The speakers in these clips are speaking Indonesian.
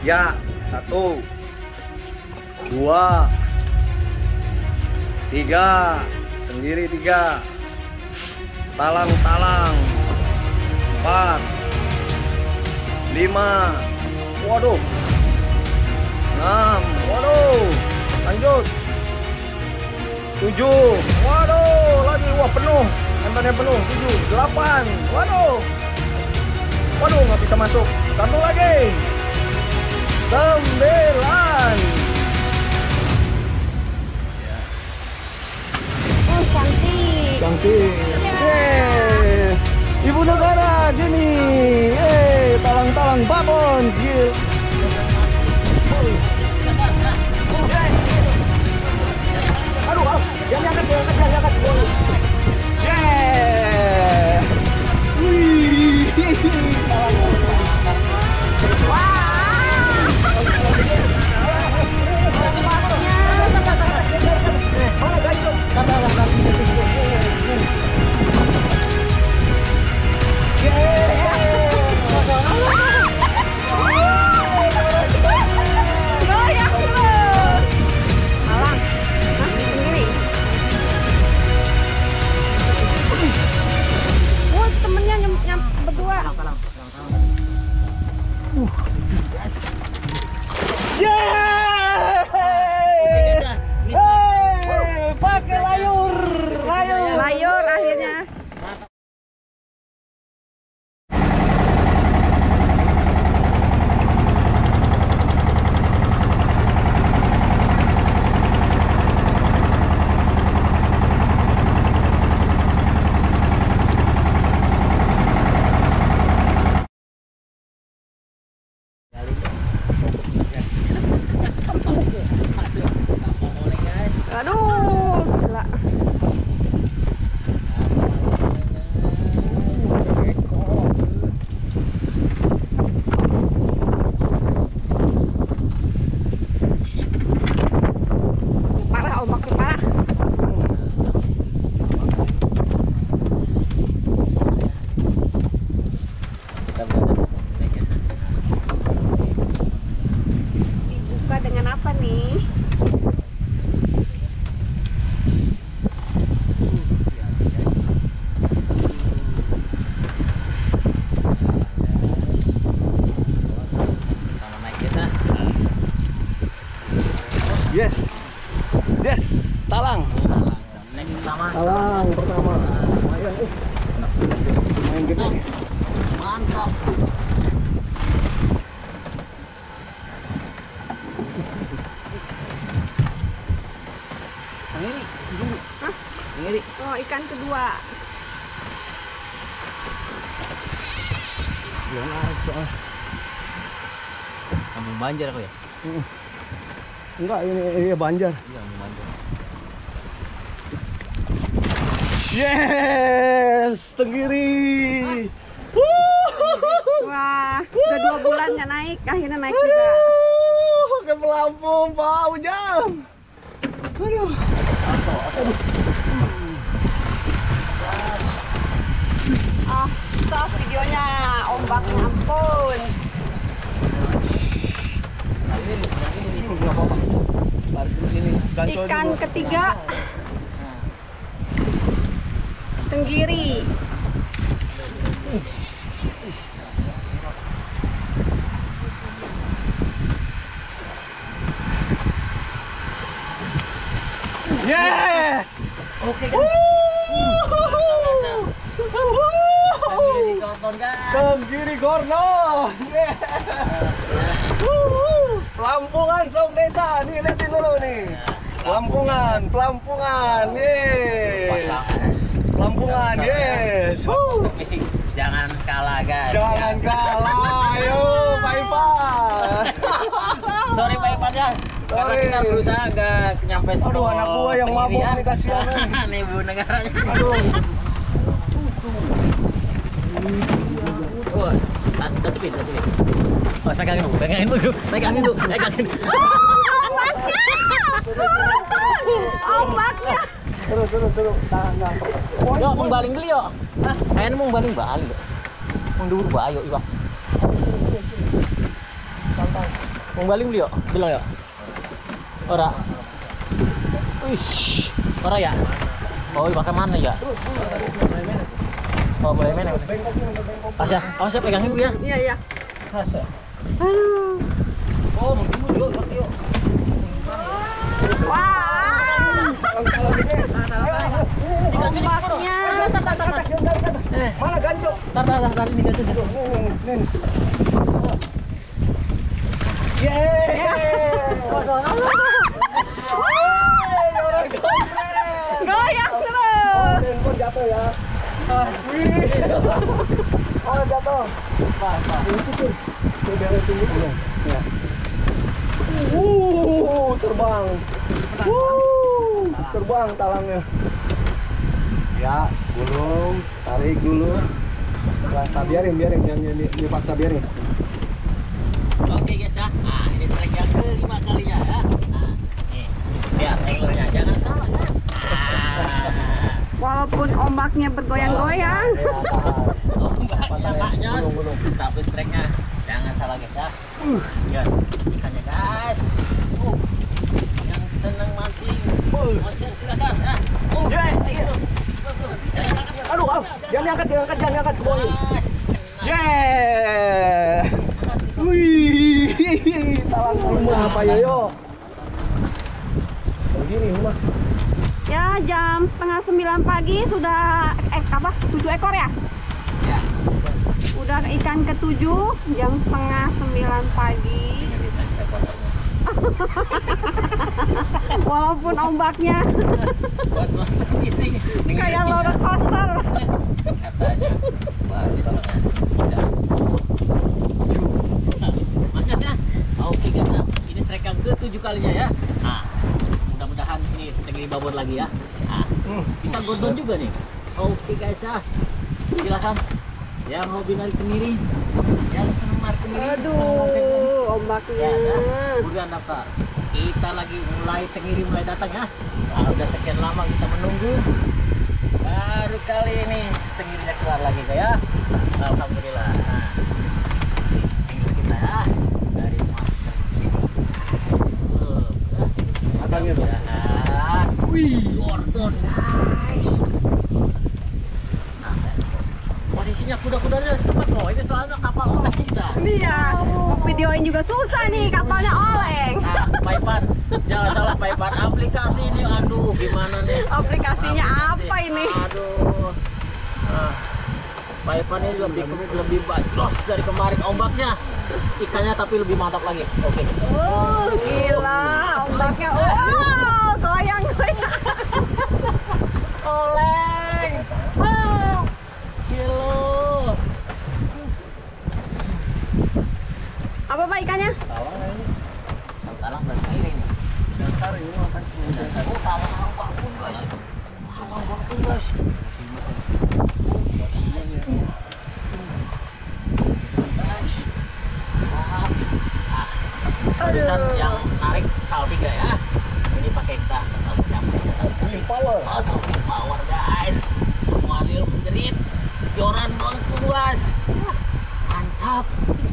Ya, 1, 2, 3, tenggiri 3, talang-talang 4, 5, waduh, 6, waduh, lanjut 7, waduh, lagi, wah penuh, empannya penuh, 7, 8, waduh, nggak bisa masuk, 1 lagi, 9. Oh, cantik. Cantik. Yeay. Ibu negara sini. Yeay, talang-talang babon. Aduh, jangan angkat. Yeay. Wih. Pakai layur akhirnya. Aduh, gila. Parah, ombaknya parah. Dibuka dengan apa nih? Yes, talang pertama. Main gede. Mantap. Ini. Oh, ikan kedua. Belum narik soalnya. Kampung Banjar aku ya? Enggak, ini Banjar. Iya, Kampung Banjar. Yes, tenggiri. Wah, udah 2 bulan nggak naik, akhirnya naik juga. Ke Pelampung, Pak Ujang. Aduh. Ah, stop videonya, ombaknya ampun. Ikan ketiga, tenggiri. Yes. Oke guys. Tenggiri Gorno. Pelampungan Song Desa nih, lihatin dulu nih. Pelampungan. Yeay. Pelampungan, yes. Jangan kalah guys. Jangan kalah, ayo Pak Ivan. Sorry Pak Ivan ya. Karena kita berusaha nggak nyampe semua. Aduh, anak gua yang mabok nih, kasihan. Nih Bu negaranya. Aduh. Wah, tutupin. Oh, pegangin dulu. Ombaknya. Seru. Tahan. Yo, mau baling beli yo. Hah? Kayaknya mau baling balik. Mau dulu bayo, Iwak. Santai. Mau balik beli yuk, bilang yuk. Ora. Wih, ora ya? Oh, pakai mana ya? Oh, boleh main. Asya, awas ya pegangin Bu ya. Iya, iya. Asya. Aduh. Oh, mau yuk, yuk. Wah. Ombaknya. Mana ganjok? Tar ini ganjok dulu. Goyang terus. Handphone jatuh ya. Oh, jatuh. Pas. Beresin dulu. Ya. Terbang. Terbang talangnya. Ya, gulung, tarik dulu. Biarin, jangan dipaksa biarin. Oke guys ya, nah ini strike yang kelima kalinya ya. Nah, nih, lihat anglernya, jangan salah guys. Walaupun ombaknya bergoyang-goyang. Ombaknya Pak Nyos, tapi strike-nya jangan salah guys ya. Lihat ikannya guys. Yang senang mancing, mancing silakan ya. Aduh, jangan diangkat ke bawah. Mas, Yeah. Wih, talang rumah apa ya yo? Begini rumah. Ya, jam 8:30 pagi sudah 7 ekor ya? ya. Udah ikan ke-7 jam 8:30 pagi. Walaupun ombaknya Buat monster fishing. kayak roller coaster. Katanya bagus banget. Makanya ya. Oke guys ya. Ini strike yang ke-7 kalinya ya. Nah, mudah-mudahan ini tenggiri babon lagi ya. Nah, bisa gondon juga nih. Oke guys ya. Silakan yang hobi narik tenggiri, yang senang narik tenggiri. Aduh, ombaknya. Udah daftar. Kita lagi tenggiri mulai datang ya. Nah, udah sekian lama kita menunggu. Baru kali ini tenggirinya keluar lagi ya. Alhamdulillah. Nah, tenggiri kita ya dari Master Abangnya tuh. Wih, Gordon guys. Nah, posisinya kuda-kudanya cepat loh. Ini soalnya kapal oleh kita. Iya, videoin juga susah nih, kapalnya oleng. Nah, Paipan, jangan salah Paipan. Aplikasi ini, aduh, gimana nih? Aplikasinya apa ini? Aduh. Nah, Paipan ini lebih bajos dari kemarin ombaknya. Ikannya tapi lebih mantap lagi. Oke. Gila, ombaknya. Goyang-goyang. Oleng. Wow. Gila. Apa Pak ikannya? Talang ini. Talang dan air ini. Dasar ini makan. Dasar. Oh, talang apapun guys. Talang apapun guys. Barusan yang narik Salviga ya. Ini pakai kita tahu siapa ya. Wheel power. Aduh, power guys. Semua reel menjerit. Joran melengkung guys. Mantap.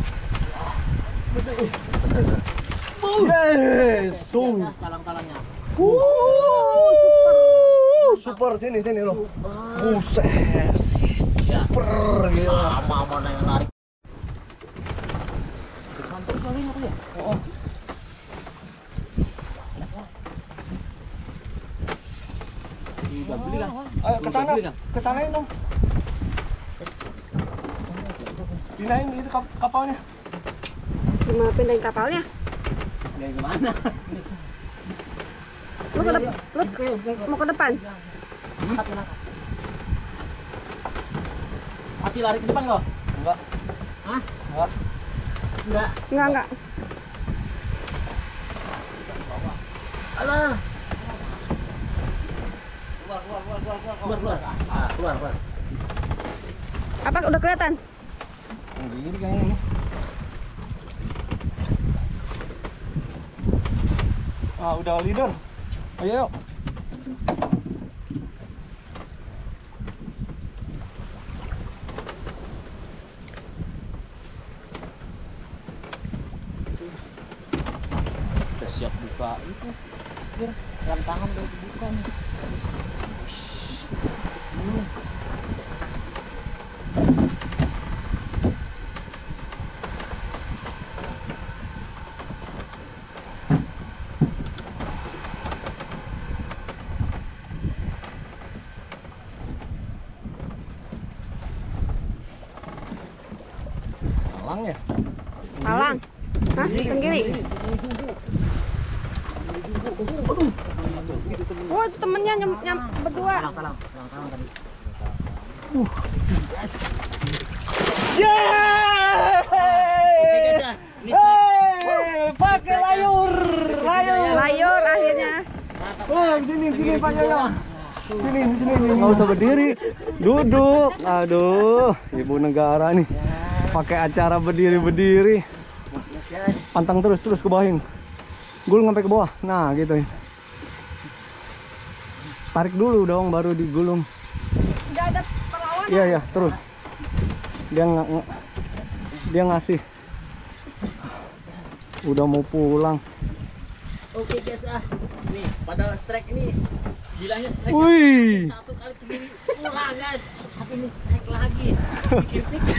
Yes, Talang-talangnya. Super sini loh. Buset. Ya. Super gila. Sama mana yang narik. Mantap kali ini ya. Oh. Beli kan? Ayo ke sana dong. Pindahin itu kapalnya. Gimana pindahin kapalnya? Dari kemana? Lu mau ke depan? Masih lari ke depan lo? Enggak. Hah? Enggak. Enggak. Alah. Keluar. Keluar. Apa udah kelihatan? Ini kayaknya ini. Udah leader. Ayo yuk. siap buka itu. Setir, rem tangan udah dibuka nih. Talang ya? Talang. Hah? Tenggiri. Wah, itu temennya nyam berdua. Talang tadi. Yeay! Pakai layur. Layur akhirnya. Oh, sini Pak Yoyo. Sini. Nggak usah berdiri. Duduk. Aduh, ibu negara nih. Pakai acara berdiri. Pantang terus ke bawahin. Gulung sampai ke bawah. Nah, gitu. Tarik dulu dong baru digulung. Udah ada perlawanan. Iya, terus. Dia ngasih. Udah mau pulang. Oke guys, nih padahal strike ini bilangnya strike Wih. satu kali sendiri pulang guys, tapi ini strike lagi. Pikir-pikir.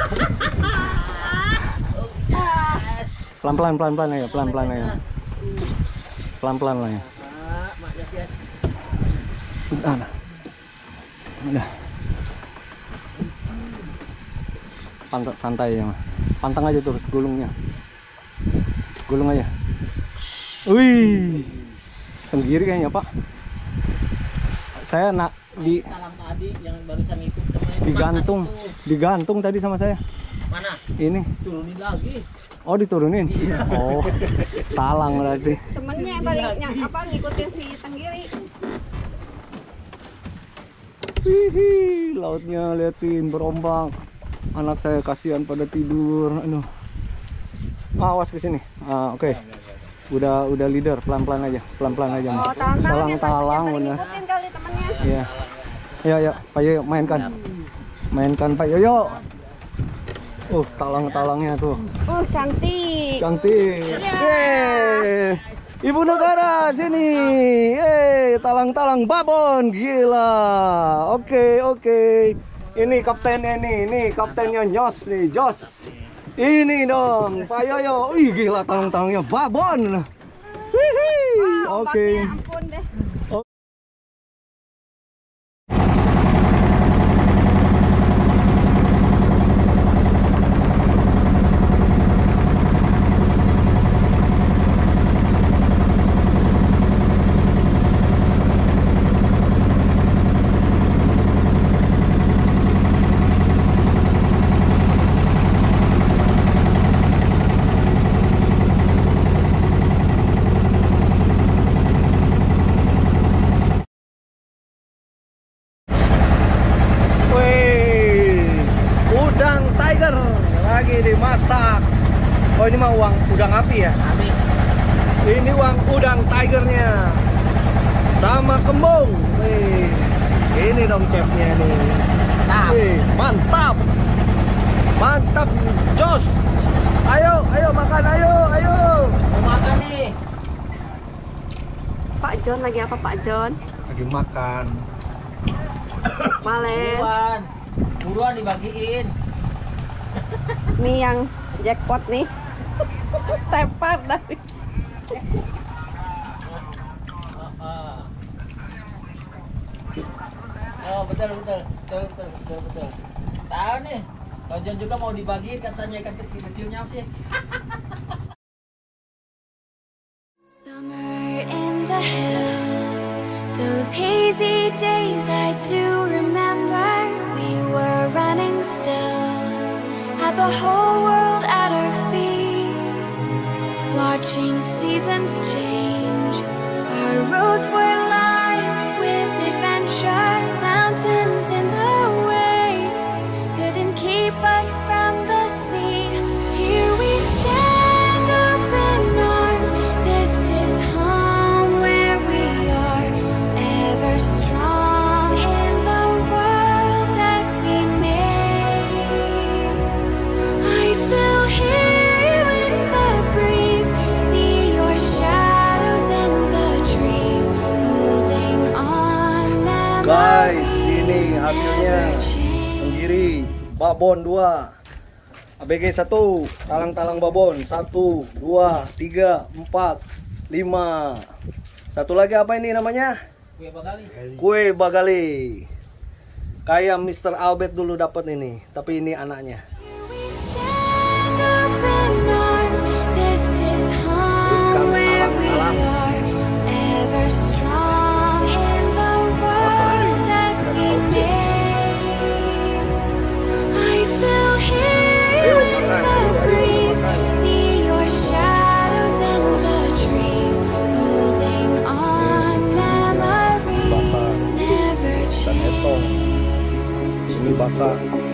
Oke guys. Pelan-pelan ya, pelan-pelan ya. Pelan-pelan lah ya. Makasih guys. Udah. Santai ya, mah. Pantang aja terus gulungnya. Gulung aja. Wih. Tenggiri kayaknya, Pak. Saya di Talang tadi yang barusan itu sama itu digantung tadi sama saya. mana? Ini Turunin lagi. oh diturunin. Oh, talang berarti. Temennya baliknya ngikutin si tenggiri. Hihi, lautnya liatin berombak. Anak saya kasihan pada tidur. Aduh. Awas ke sini. Oke. Udah leader, pelan-pelan aja. Oh, talang bener. ngikutin kali temennya. Iya. Ya, Pak Yoyo mainkan. Mainkan Pak Yoyo. Talang-talangnya tuh. Cantik. Yeay. Ibu negara sini. Talang-talang babon, gila. Oke. Ini kaptennya nih, kaptennya Nyos nih, Jos. Ini dong, Pak Yoyo. Wih, gila talang-talangnya babon. Hihi. Oke. Ampun deh. Lagi dimasak. Oh, ini mah udang api ya? Api. Ini udang tigernya sama kembung. Wih, ini dong chefnya nih. Wih, mantap, Jos. Ayo makan, ayo. Mau makan nih. Pak John lagi apa Pak John? Lagi makan. Males. Buruan dibagiin. Nih yang jackpot nih. Tepar dari. Oh, betul. Tahu nih. Kalau John juga mau dibagiin katanya ikan kecil-kecilnya apa sih? Summer in the hills, those hazy days I do remember. We were running still, had the whole world at our feet, watching seasons change. Our roads were lined with adventure, mountains in the way couldn't keep us from the sea. Here we stand open arms, this is home where we are, ever strong in the world that we made. I still hear you in the breeze, see your shadow Guys, ini hasilnya. Tenggiri, babon 2, ABG 1, talang-talang babon 1, 2, 3, 4, 5. Satu lagi apa ini namanya? Kue bagali. Kue bagali. Kayak Mr. Albert dulu dapat ini, tapi ini anaknya. Ini bakar.